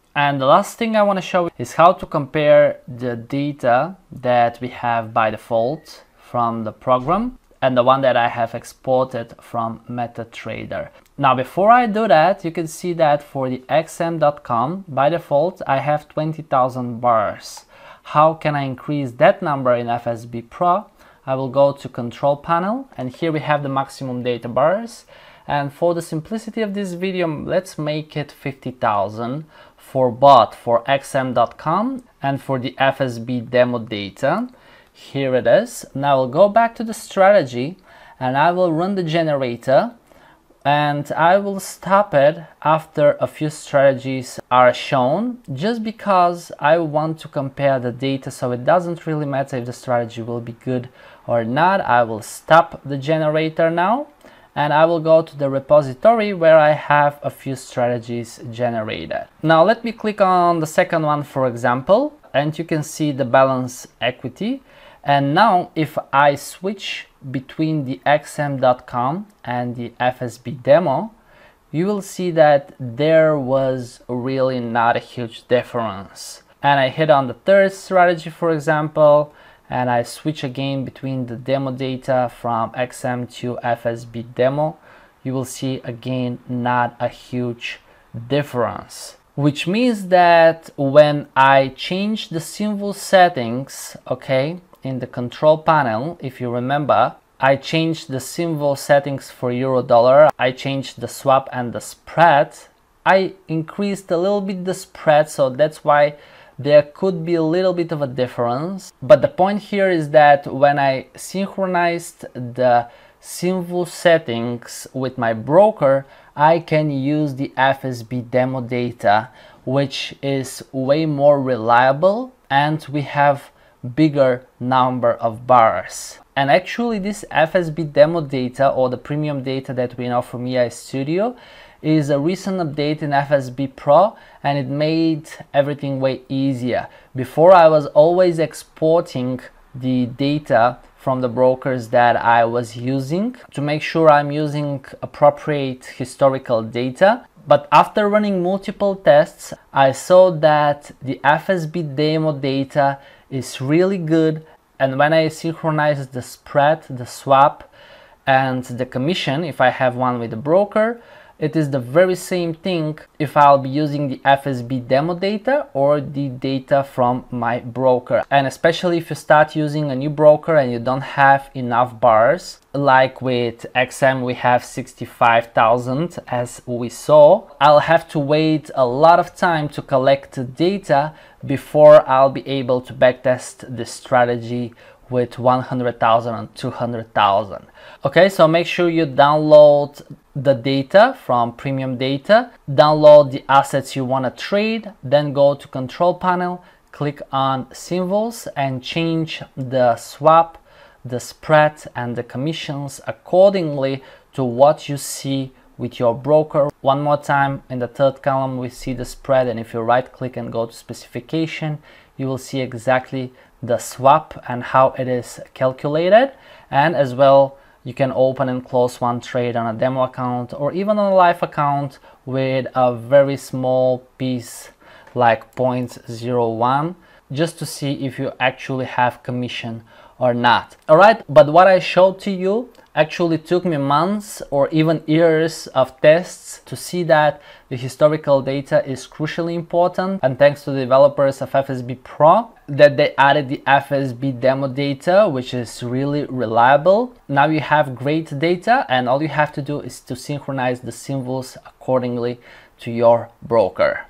And the last thing I want to show is how to compare the data that we have by default from the program and the one that I have exported from MetaTrader. Now, before I do that, you can see that for the xm.com, by default, I have 20,000 bars. How can I increase that number in FSB Pro? I will go to Control Panel, and here we have the maximum data bars. And for the simplicity of this video, let's make it 50,000 for both for xm.com and for the FSB demo data. Here it is. Now I'll go back to the strategy and I will run the generator, and I will stop it after a few strategies are shown, just because I want to compare the data, so it doesn't really matter if the strategy will be good or not. I will stop the generator now, and I will go to the repository where I have a few strategies generated. Now let me click on the second one, for example, and you can see the balance equity. And now if I switch between the xm.com and the FSB demo, you will see that there was really not a huge difference. And I hit on the third strategy, for example, and I switch again between the demo data from XM to FSB demo, you will see again not a huge difference. Which means that when I change the symbol settings, okay, in the control panel, if you remember, I changed the symbol settings for euro dollar, I changed the swap and the spread. I increased a little bit the spread, so that's why there could be a little bit of a difference. But the point here is that when I synchronized the symbol settings with my broker, I can use the FSB demo data, which is way more reliable, and we have bigger number of bars. And actually this FSB demo data, or the premium data that we know from EI Studio, is a recent update in FSB Pro, and it made everything way easier. Before I was always exporting the data from the brokers that I was using to make sure I'm using appropriate historical data. But after running multiple tests, I saw that the FSB demo data is really good, and when I synchronize the spread, the swap and the commission, if I have one with the broker, it is the very same thing if I'll be using the FSB demo data or the data from my broker. And especially if you start using a new broker and you don't have enough bars, like with XM we have 65,000 as we saw, I'll have to wait a lot of time to collect the data before I'll be able to backtest the strategy with 100,000 and 200,000. Okay, so make sure you download the data from premium data, download the assets you want to trade, then go to control panel, click on symbols and change the swap, the spread and the commissions accordingly to what you see with your broker. One more time, in the third column we see the spread, and if you right click and go to specification, you will see exactly the swap and how it is calculated. And as well, you can open and close one trade on a demo account or even on a live account with a very small piece like 0.01, just to see if you actually have commission or not. All right, but what I showed to you actually took me months or even years of tests to see that the historical data is crucially important, and thanks to the developers of FSB Pro that they added the FSB demo data, which is really reliable. Now you have great data, and all you have to do is to synchronize the symbols accordingly to your broker.